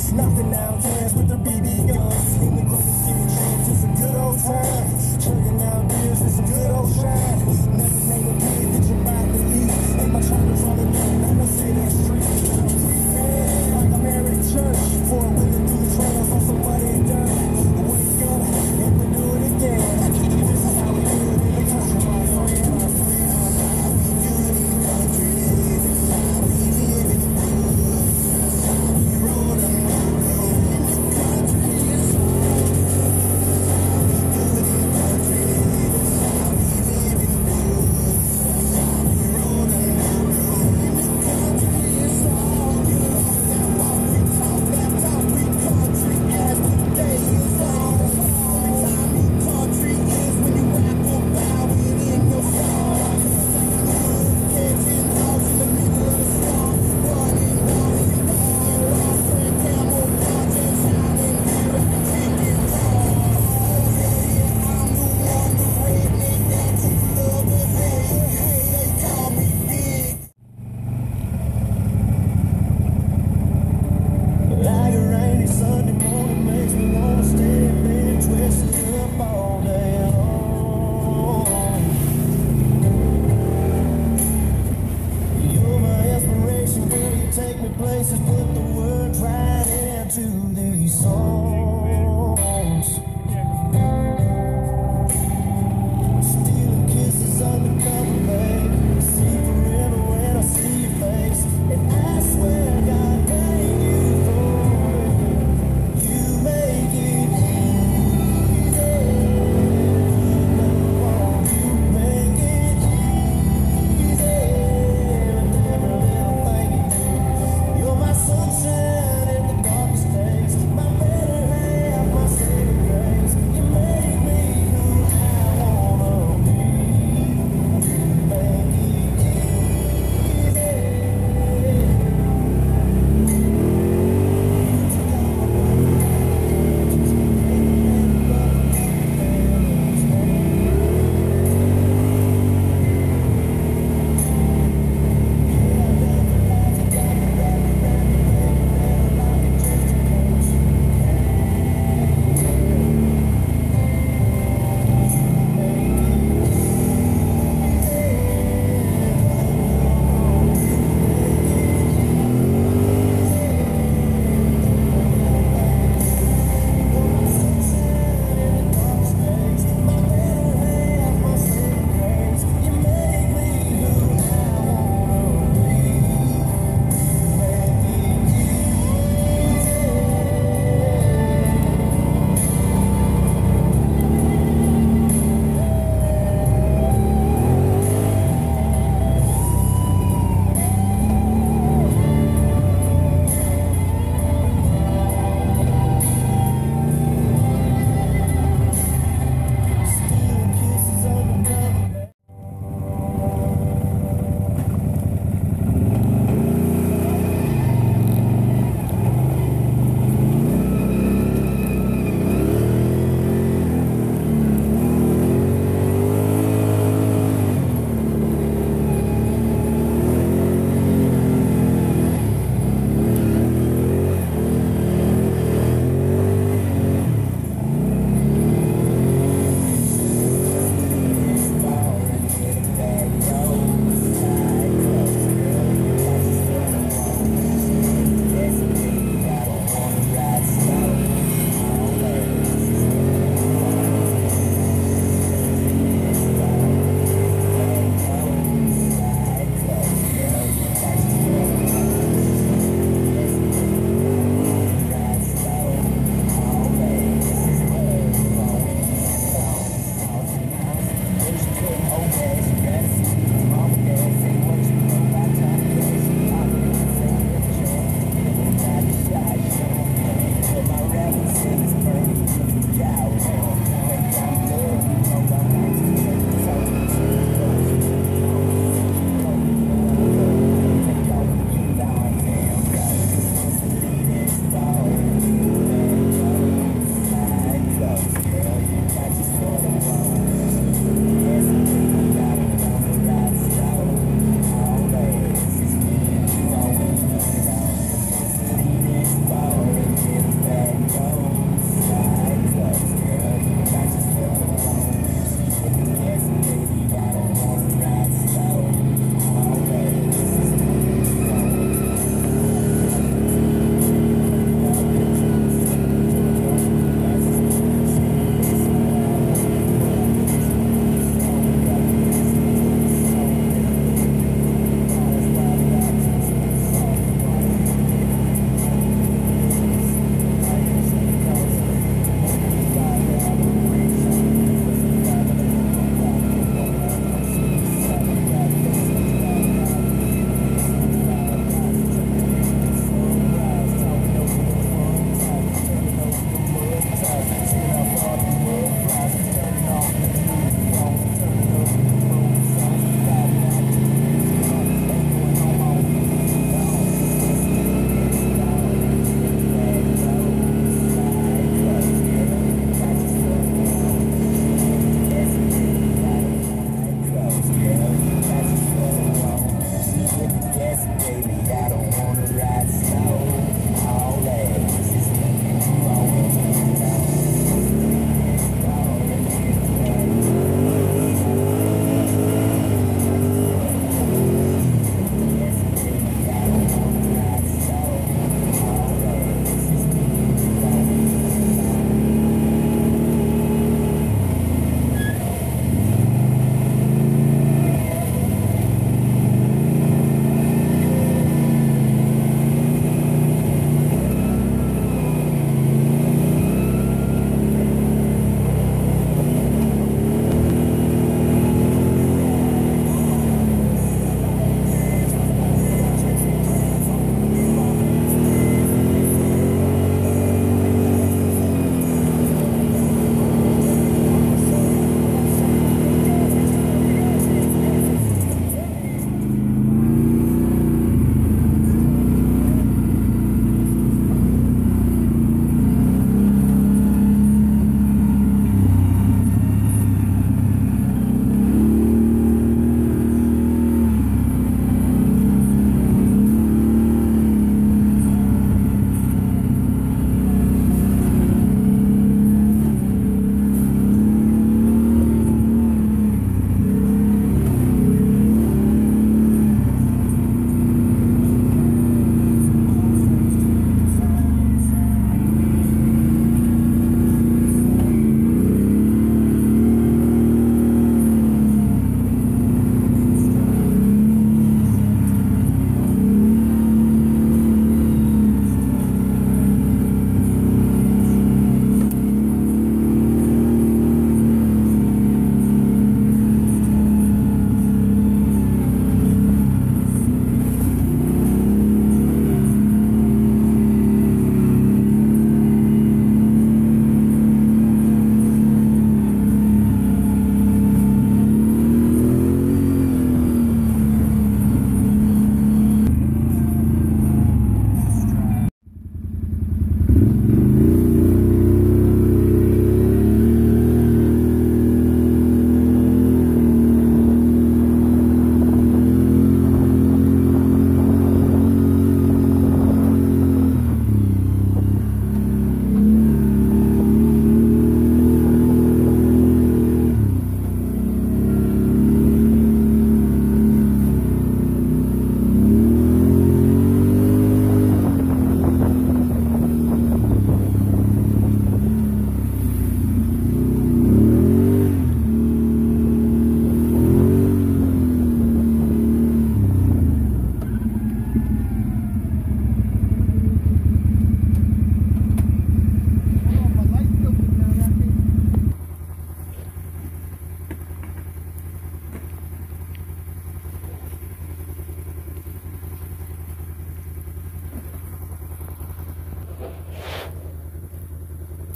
Knocking down cans with the BB guns. In the grocery store, chance it's a good old time. Chugging out beers, it's a good old shine. Never name a pig that you're about to eat. And my children's on the line, I'ma say that street. Like I'm Eric Church, for a winter through the trails on some money and dirt. Wake up, and we do it again. This is how we do it in the country, my friend. Places put the words right into these songs. Stealing kisses undercover, babe. See forever when I see your face. And I swear God made you for me. You make it easy. You make it easy. Every little thing you do. You're my sunshine in the darkest days, my better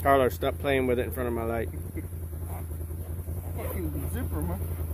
Carlos, stop playing with it in front of my light. Fucking zipper, man.